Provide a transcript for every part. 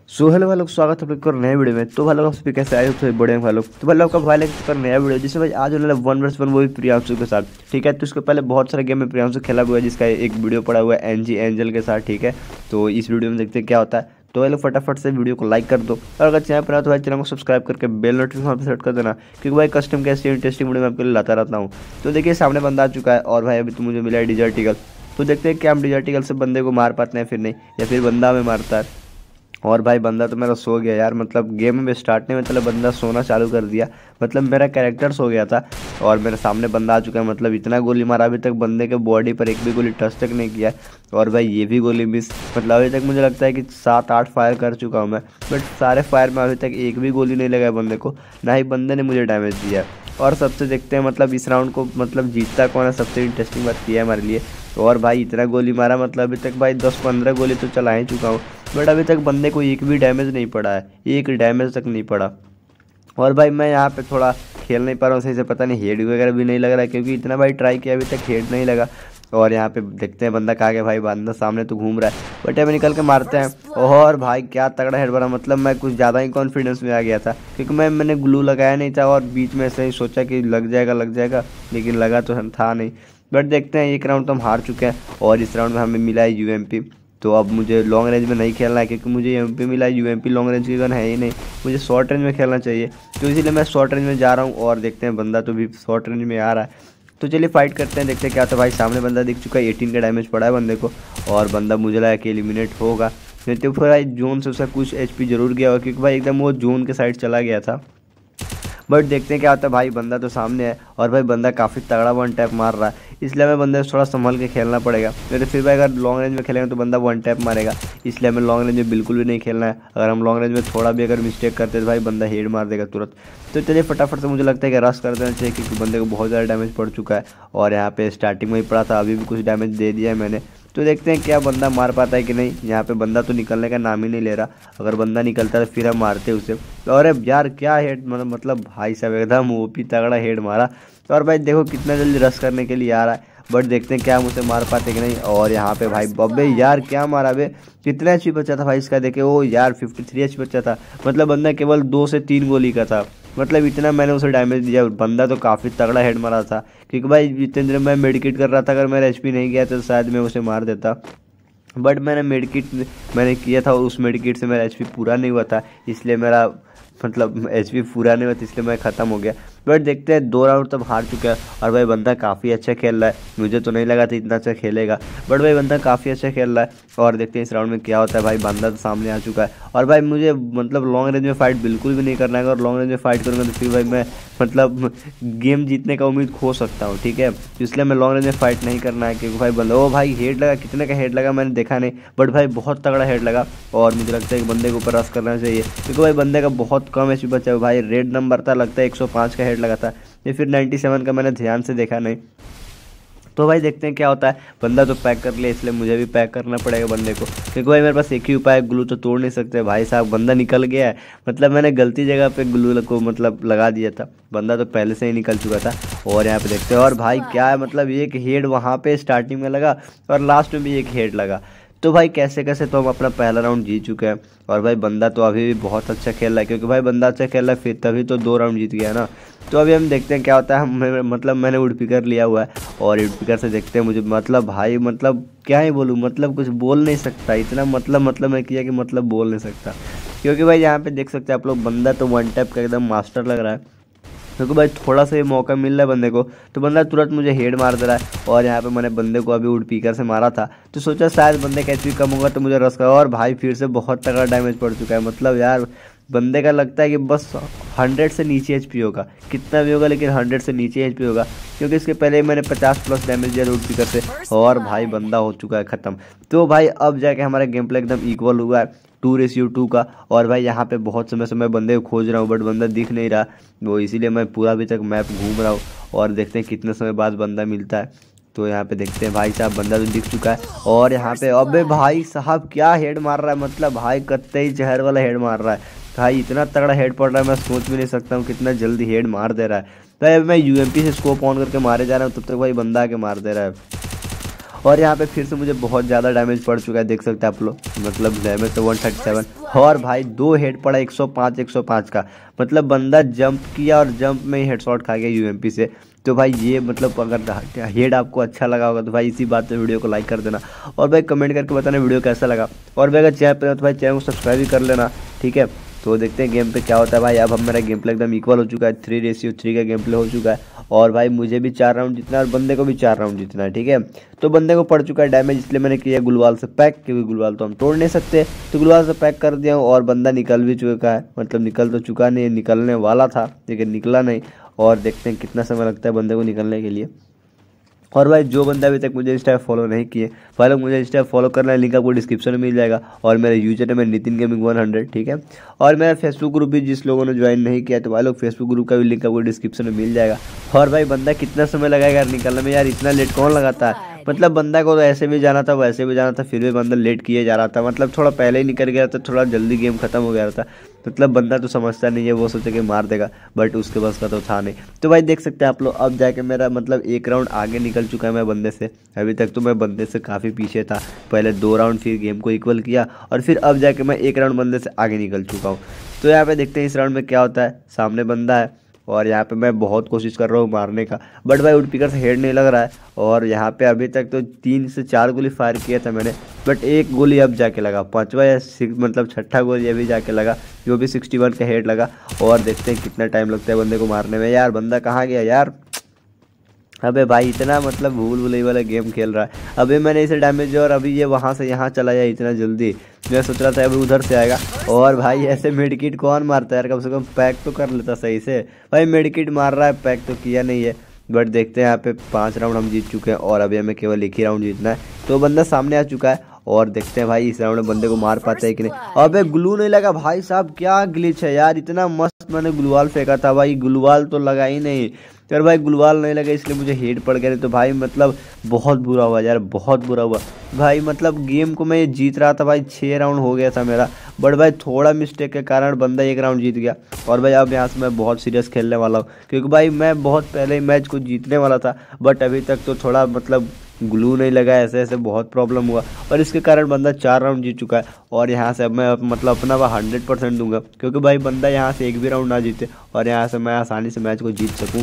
So hello भाई लोग, स्वागत है आपका नए वीडियो में। तो भाई लोग आप सभी कैसे आए हो? तो बड़े हैं भाई लोग। तो भाई लोग का भाई लेकर नया वीडियो जिसमें भाई आज होने वाला 1vs1 वो भी प्रियांशु के साथ। ठीक है, तो इसके पहले बहुत सारे गेम में प्रियांशु खेला हुआ है जिसका एक वीडियो पड़ा हुआ है एनजी एंजल के साथ। ठीक है, तो इस वीडियो में देखते हैं क्या होता है। तो भाई लोग फटाफट से वीडियो को लाइक कर दो और अगर चैनल पर आए तो भाई चैनल को सब्सक्राइब करके बेल नोटिफिकेशन पर सेट कर देना, क्योंकि भाई कस्टम के ऐसी इंटरेस्टिंग वीडियो मैं आपके लिए लाता रहता हूँ। तो देखिए सामने बंदा आ चुका है और भाई अभी तो मुझे मिला है डिजर्ट ईगल। तो देखते हैं क्या हम डिजर्ट ईगल से बंदे को मार पाते हैं फिर नहीं, या फिर बंदा हमें मारता है। और भाई बंदा तो मेरा सो गया यार, मतलब गेम में स्टार्ट में मतलब बंदा सोना चालू कर दिया, मतलब मेरा कैरेक्टर सो गया था और मेरे सामने बंदा आ चुका है। मतलब इतना गोली मारा, अभी तक बंदे के बॉडी पर एक भी गोली टच तक नहीं किया है। और भाई ये भी गोली मिस, मतलब अभी तक मुझे लगता है कि 7-8 फायर कर चुका हूँ मैं, बट सारे फायर में अभी तक एक भी गोली नहीं लगा है बंदे को, ना ही बंदे ने मुझे डैमेज दिया है। और सबसे देखते हैं मतलब इस राउंड को मतलब जीतता कौन है, सबसे इंटरेस्टिंग बात किया है हमारे लिए। और भाई इतना गोली मारा, मतलब अभी तक भाई 10-15 गोली तो चला ही चुका हूँ, बट अभी तक बंदे को एक भी डैमेज नहीं पड़ा है, एक डैमेज तक नहीं पड़ा। और भाई मैं यहाँ पे थोड़ा खेल नहीं पा रहा हूँ सही से, पता नहीं हेड वगैरह भी नहीं लग रहा है, क्योंकि इतना भाई ट्राई किया अभी तक हेड नहीं लगा। और यहाँ पे देखते हैं बंदा कहाँ गया, भाई बंदा सामने तो घूम रहा है, बट अभी निकल के मारते हैं। और भाई क्या तगड़ा हेड बना, मतलब मैं कुछ ज़्यादा ही कॉन्फिडेंस में आ गया था, क्योंकि मैंने ग्लू लगाया नहीं था और बीच में से ही सोचा कि लग जाएगा, लेकिन लगा तो था नहीं। बट देखते हैं, एक राउंड तो हम हार चुके हैं और इस राउंड में हमें मिला है यूएमपी। तो अब मुझे लॉन्ग रेंज में नहीं खेलना है, क्योंकि मुझे यूएमपी मिला है, यूएमपी लॉन्ग रेंज की गन है ही नहीं, मुझे शॉर्ट रेंज में खेलना चाहिए। तो इसीलिए मैं शॉर्ट रेंज में जा रहा हूँ और देखते हैं बंदा तो भी शॉर्ट रेंज में आ रहा है। तो चलिए फाइट करते हैं, देखते हैं क्या होता है। भाई सामने बंदा दिख चुका है, 18 का डैमेज पड़ा है बंदे को और बंदा मुझे लगा कि एलिमिनेट होगा, नहीं तो फिर भाई जोन से उसका कुछ एचपी जरूर गया होगा, क्योंकि भाई एकदम वो जोन के साइड चला गया था। बट देखते हैं क्या होता है। भाई बंदा तो सामने है और भाई बंदा काफ़ी तगड़ा वन टैप मार रहा है, इसलिए हमें बंदे से थोड़ा संभल के खेलना पड़ेगा, नहीं तो फिर भाई अगर लॉन्ग रेंज में खेलेंगे तो बंदा वन टैप मारेगा, इसलिए हमें लॉन्ग रेंज में बिल्कुल भी नहीं खेलना है। अगर हम लॉन्ग रेंज में थोड़ा भी अगर मिस्टेक करते हैं तो भाई बंदा हेड मार देगा तुरंत। तो चलिए फटाफट से मुझे लगता है कि रश कर देना चाहिए, क्योंकि बंदे को बहुत ज़्यादा डैमेज पड़ चुका है और यहाँ पे स्टार्टिंग में ही पड़ा था, अभी भी कुछ डैमेज दे दिया है मैंने। तो देखते हैं क्या बंदा मार पाता है कि नहीं। यहाँ पे बंदा तो निकलने का नाम ही नहीं ले रहा, अगर बंदा निकलता है तो फिर हम मारते उसे। और यार क्या हेड, मतलब भाई साहब एकदम ओपी तगड़ा हेड मारा। और भाई देखो कितना जल्दी रश करने के लिए आ रहा है, बट देखते हैं क्या हम उसे मार पाते कि नहीं। और यहाँ पे भाई बब्बे यार क्या मारा बे, कितना एचपी बचा था भाई इसका, देखे ओ यार 53 एचपी बचा था, मतलब बंदा केवल 2 से 3 गोली का था, मतलब इतना मैंने उसे डैमेज दिया। बंदा तो काफ़ी तगड़ा हेड मारा था, क्योंकि भाई जितने देर मैं मेडिकेट कर रहा था, अगर मेरा एचपी नहीं गया तो शायद मैं उसे मार देता, बट मैंने किया था और उस मेडिकेट से मेरा एचपी पूरा नहीं हुआ था, इसलिए मेरा मतलब एचपी पूरा नहीं हुआ था, इसलिए मैं ख़त्म हो गया। बट देखते हैं 2 राउंड तब हार चुका है और भाई बंदा काफ़ी अच्छा खेल रहा है, मुझे तो नहीं लगा था इतना अच्छा खेलेगा, बट भाई बंदा काफ़ी अच्छा खेल रहा है। और देखते हैं इस राउंड में क्या होता है। भाई बंदा तो सामने आ चुका है और भाई मुझे मतलब लॉन्ग रेंज में फाइट बिल्कुल भी नहीं करना है, अगर लॉन्ग रेंज में फाइट करूँगा तो फिर भाई मैं मतलब गेम जीतने का उम्मीद खो सकता हूँ। ठीक है, तो इसलिए मैं लॉन्ग रेंज में फाइट नहीं करना है, क्योंकि भाई बंदा ओ भाई हेड लगा, कितने का हेड लगा मैंने देखा नहीं, बट भाई बहुत तगड़ा हेड लगा। और मुझे लगता है कि बंदे के ऊपर रश करना चाहिए, क्योंकि भाई बंदे का बहुत कम एचपी बचा है। भाई रेड नंबर था, लगता है 105 का हेड लगा था, या फिर 97 का, मैंने ध्यान से देखा नहीं। तो भाई देखते हैं क्या होता है। बंदा तो पैक कर लिया, इसलिए मुझे भी पैक करना पड़ेगा बंदे को, क्योंकि भाई मेरे पास एक ही उपाय है, ग्लू तो तोड़ नहीं सकते भाई साहब। बंदा निकल गया है, मतलब मैंने गलती जगह पे ग्लू को मतलब लगा दिया था, बंदा तो पहले से ही निकल चुका था। और यहाँ पे देखते हैं, और भाई क्या है, मतलब एक हेड वहाँ पे स्टार्टिंग में लगा और लास्ट में भी एक हेड लगा। तो भाई कैसे कैसे तो हम अपना पहला राउंड जीत चुके हैं। और भाई बंदा तो अभी भी बहुत अच्छा खेल रहा है, क्योंकि भाई बंदा अच्छा खेल रहा है, फिर तभी तो 2 राउंड जीत गया ना। तो अभी हम देखते हैं क्या होता है। मतलब मैंने वुड पिकर लिया हुआ है और वुड पिकर से देखते हैं, मुझे मतलब भाई मतलब क्या ही बोलूँ, मतलब कुछ बोल नहीं सकता, इतना मतलब मैं किया कि मतलब बोल नहीं सकता। क्योंकि भाई यहाँ पे देख सकते हैं आप लोग, बंदा तो वन टैप का एकदम मास्टर लग रहा है, क्योंकि भाई थोड़ा सा ही मौका मिल रहा है बंदे को तो बंदा तुरंत मुझे हेड मार दे रहा है। और यहाँ पे मैंने बंदे को अभी वुड पीकर से मारा था, तो सोचा शायद बंदे का एचपी कम होगा तो मुझे रस का, और भाई फिर से बहुत तगड़ा डैमेज पड़ चुका है। मतलब यार बंदे का लगता है कि बस 100 से नीचे एचपी होगा, कितना भी होगा लेकिन 100 से नीचे एचपी होगा, क्योंकि इसके पहले मैंने 50+ डैमेज दिया वुड पीकर से और भाई बंदा हो चुका है ख़त्म। तो भाई अब जाके हमारा गेम प्ले एकदम इक्वल हुआ है 2:2 का। और भाई यहाँ पे बहुत समय से मैं बंदे को खोज रहा हूँ, बट बंदा दिख नहीं रहा, वो इसीलिए मैं पूरा अभी तक मैप घूम रहा हूँ। और देखते हैं कितने समय बाद बंदा मिलता है। तो यहाँ पे देखते हैं, भाई साहब बंदा तो दिख चुका है और यहाँ पे अबे भाई साहब क्या हेड मार रहा है, मतलब भाई कत्ते जहर वाला हेड मार रहा है भाई, इतना तगड़ा हेड पड़ रहा है, मैं सोच भी नहीं सकता हूँ कितना जल्दी हेड मार दे रहा है। भाई मैं यूएमपी से स्कोप ऑन करके मारे जा रहा हूँ, तब तक भाई बंदा आके मार दे रहा है। और यहाँ पे फिर से मुझे बहुत ज़्यादा डैमेज पड़ चुका है, देख सकते हैं आप लोग। मतलब डैमेज तो 137 और भाई 2 हेड पड़ा 105 का। मतलब बंदा जंप किया और जंप में ही हेडशॉट खा गया यूएमपी से। तो भाई ये मतलब अगर हेड आपको अच्छा लगा होगा तो भाई इसी बात पे वीडियो को लाइक कर देना, और भाई कमेंट करके बताना वीडियो कैसा लगा। और भाई अगर चैनल पर तो भाई चैनल को सब्सक्राइब भी कर लेना, ठीक है। तो देखते हैं गेम पे क्या होता है भाई। अब मेरा गेम प्ले एकदम इक्वल हो चुका है, 3:3 का गेम प्ले हो चुका है। और भाई मुझे भी 4 राउंड जीतना है और बंदे को भी 4 राउंड जीतना है, ठीक है। तो बंदे को पड़ चुका है डैमेज, इसलिए मैंने किया गुलवाल से पैक, क्योंकि गुलवाल तो हम तोड़ नहीं सकते। तो गुलवाल से पैक कर दिया हूँ और बंदा निकल भी चुका है। मतलब निकल तो चुका नहीं, निकलने वाला था लेकिन निकला नहीं। और देखते हैं कितना समय लगता है बंदे को निकलने के लिए। और भाई जो बंदा अभी तक मुझे इंस्टा फॉलो नहीं किए, भाई लोग मुझे इंस्टा फॉलो करना है, लिंक आपको डिस्क्रिप्शन में मिल जाएगा। और मेरे यूजर नेम है नितिन गेमिंग 100, ठीक है। और मेरा फेसबुक ग्रुप भी जिस लोगों ने ज्वाइन नहीं किया तो भाई लोग फेसबुक ग्रुप का भी लिंक आपको डिस्क्रिप्शन में मिल जाएगा। और भाई बंदा कितना समय लगाएगा यार निकलने में, यार इतना लेट कौन लगाता है। मतलब बंदा को तो ऐसे भी जाना था वैसे भी जाना था, फिर भी बंदा लेट किए जा रहा था। मतलब थोड़ा पहले ही निकल गया था, थोड़ा जल्दी गेम खत्म हो गया था। मतलब बंदा तो समझता नहीं है, वो सोचे कि मार देगा, बट उसके पास का तो था नहीं। तो भाई देख सकते हैं आप लोग, अब जाके मेरा मतलब 1 राउंड आगे निकल चुका है मैं बंदे से। अभी तक तो मैं बंदे से काफ़ी पीछे था, पहले 2 राउंड फिर गेम को इक्वल किया और फिर अब जाके मैं 1 राउंड बंदे से आगे निकल चुका हूँ। तो यहाँ पे देखते हैं इस राउंड में क्या होता है। सामने बंदा है और यहाँ पे मैं बहुत कोशिश कर रहा हूँ मारने का, बट भाई वुड पिकर से हेड नहीं लग रहा है। और यहाँ पे अभी तक तो 3 से 4 गोली फायर किया था मैंने, बट 1 गोली अब जाके लगा, 5वां या 6 मतलब 6ठा गोली अभी जाके लगा, जो भी 61 का हेड लगा। और देखते हैं कितना टाइम लगता है बंदे को मारने में। यार बंदा कहाँ गया यार, अबे भाई इतना मतलब भूल भुलैया वाला गेम खेल रहा है। अभी मैंने इसे डैमेज दिया और अभी ये वहाँ से यहाँ चला जाए इतना जल्दी। मैं सोच रहा था अभी उधर से आएगा। और भाई ऐसे मेडिकिट कौन मारता है यार, कम से कम पैक तो कर लेता सही से। भाई मेडिकिट मार रहा है, पैक तो किया नहीं है। बट देखते हैं यहाँ पे 5 राउंड हम जीत चुके हैं और अभी हमें केवल 1 ही राउंड जीतना है। तो बंदा सामने आ चुका है और देखते हैं भाई इस राउंड में बंदे को मार पाते हैं कि नहीं। अबे ग्लू नहीं लगा भाई साहब, क्या ग्लिच है यार। इतना मस्त मैंने ग्लूवाल फेंका था भाई, ग्लूवाल तो लगा ही नहीं यार। भाई ग्लूवाल नहीं लगा इसलिए मुझे हेड पड़ गया, नहीं तो भाई मतलब बहुत बुरा हुआ यार, बहुत बुरा हुआ भाई। मतलब गेम को मैं जीत रहा था भाई, 6 राउंड हो गया था मेरा, बट भाई थोड़ा मिस्टेक के कारण बंदा 1 राउंड जीत गया। और भाई अब यहाँ से मैं बहुत सीरियस खेलने वाला हूँ, क्योंकि भाई मैं बहुत पहले ही मैच को जीतने वाला था, बट अभी तक तो थोड़ा मतलब ग्लू नहीं लगा, ऐसे ऐसे बहुत प्रॉब्लम हुआ और इसके कारण बंदा 4 राउंड जीत चुका है। और यहाँ से अब मैं मतलब अपना 100% दूंगा, क्योंकि भाई बंदा यहाँ से 1 भी राउंड ना जीते और यहाँ से मैं आसानी से मैच को जीत सकूँ।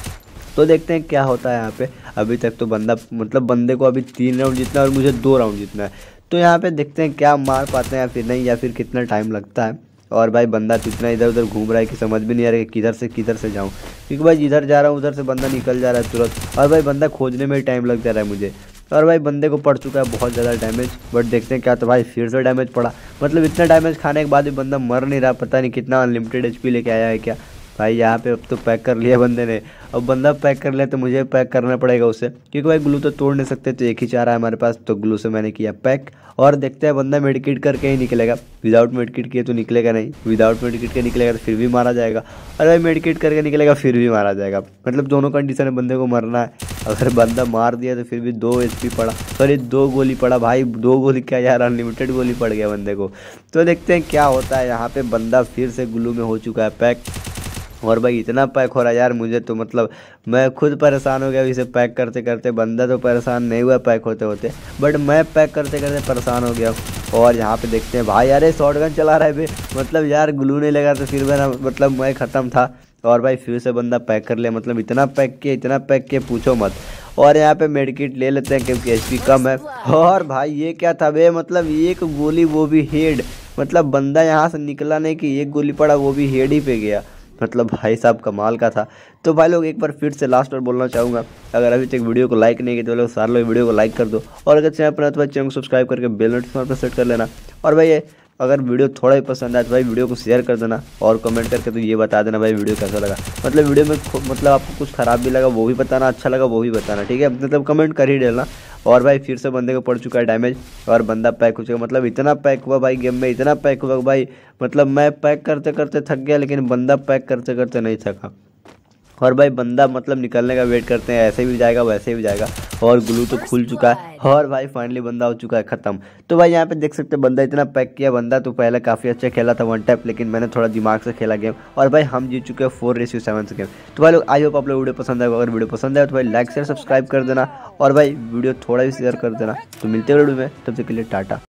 तो देखते हैं क्या होता है यहाँ पे। अभी तक तो बंदा मतलब बंदे को अभी 3 राउंड जीतना है और मुझे 2 राउंड जीतना है। तो यहाँ पे देखते हैं क्या मार पाते हैं या फिर नहीं, या फिर कितना टाइम लगता है। और भाई बंदा तो इतना इधर उधर घूम रहा है कि समझ भी नहीं आ रहा है कि किधर से जाऊँ, क्योंकि भाई जिधर जा रहा हूँ उधर से बंदा निकल जा रहा है तुरंत। और भाई बंदा खोजने में ही टाइम लग जा रहा है मुझे। और भाई बंदे को पड़ चुका है बहुत ज़्यादा डैमेज, बट देखते हैं क्या। तो भाई फिर से डैमेज पड़ा, मतलब इतना डैमेज खाने के बाद भी बंदा मर नहीं रहा, पता नहीं कितना अनलिमिटेड एचपी लेके आया है क्या। भाई यहाँ पे अब तो पैक कर लिया बंदे ने, अब बंदा पैक कर लिया तो मुझे पैक करना पड़ेगा उसे, क्योंकि भाई ग्लू तो तोड़ नहीं सकते, तो 1 ही चारा है हमारे पास, तो ग्लू से मैंने किया पैक। और देखते हैं बंदा मेडिकेट करके ही निकलेगा, विदाउट मेडिकेट किए तो निकलेगा नहीं, विदाउट मेडिकेट के निकलेगा तो फिर भी मारा जाएगा, और भाई मेडिकेट करके निकलेगा फिर भी मारा जाएगा। मतलब दोनों कंडीशन में बंदे को मरना है। अगर बंदा मार दिया तो फिर भी 2 एचपी पड़ा, सॉरी 2 गोली पड़ा भाई, 2 गोली क्या यार, अनलिमिटेड गोली पड़ गया बंदे को। तो देखते हैं क्या होता है। यहाँ पे बंदा फिर से ग्लू में हो चुका है पैक। और भाई इतना पैक हो रहा है यार मुझे तो, मतलब मैं खुद परेशान हो गया इसे पैक करते करते। बंदा तो परेशान नहीं हुआ पैक होते होते, बट मैं पैक करते करते परेशान हो गया। और यहाँ पे देखते हैं भाई, अरे शॉटगन चला रहा है बे, मतलब यार ग्लू नहीं लगा तो फिर मेरा मतलब मैं ख़त्म था। और भाई फिर से बंदा पैक कर लिया, मतलब इतना पैक किया पूछो मत। और यहाँ पे मेडिकेट ले लेते हैं क्योंकि एचपी कम है। और भाई ये क्या था बे, मतलब 1 गोली वो भी हेड, मतलब बंदा यहाँ से निकला नहीं कि 1 गोली पड़ा वो भी हेड ही पे गया। मतलब भाई साहब कमाल का था। तो भाई लोग एक बार फिर से लास्ट बार बोलना चाहूँगा, अगर अभी तक वीडियो को लाइक नहीं किया तो लोग सारे लोग वीडियो को लाइक कर दो, और अगर चैनल पर तो भाई चैनल को सब्सक्राइब करके बेल नोटिफिकेशन पर सेट कर लेना। और भाई अगर वीडियो थोड़ा ही पसंद आए तो भाई वीडियो को शेयर कर देना, और कमेंट करके तो ये बता देना भाई वीडियो कैसा लगा। मतलब वीडियो में मतलब आपको कुछ ख़राब भी लगा वो भी बताना, अच्छा लगा वो भी बताना, ठीक है, मतलब कमेंट कर ही देना। और भाई फिर से बंदे को पड़ चुका है डैमेज और बंदा पैक हो चुका, मतलब इतना पैक हुआ भाई गेम में, इतना पैक हुआ भाई, मतलब मैं पैक करते करते थक गया लेकिन बंदा पैक करते करते नहीं थका। और भाई बंदा मतलब निकलने का वेट करते हैं, ऐसे भी जाएगा वैसे भी जाएगा। और ग्लू तो खुल चुका है और भाई फाइनली बंदा हो चुका है ख़त्म। तो भाई यहाँ पे देख सकते हैं बंदा इतना पैक किया। बंदा तो पहले काफ़ी अच्छा खेला था वन टैप, लेकिन मैंने थोड़ा दिमाग से खेला गेम और भाई हम जीत चुके हैं 4-7 से गेम। तो भाई लोग आई होप आप लोग वीडियो पसंद आएगा। अगर वीडियो पसंद आए तो भाई लाइक शेयर सब्सक्राइब कर देना और भाई वीडियो थोड़ा भी शेयर कर देना। तो मिलते हैं वीडियो में, तब तक के लिए टाटा।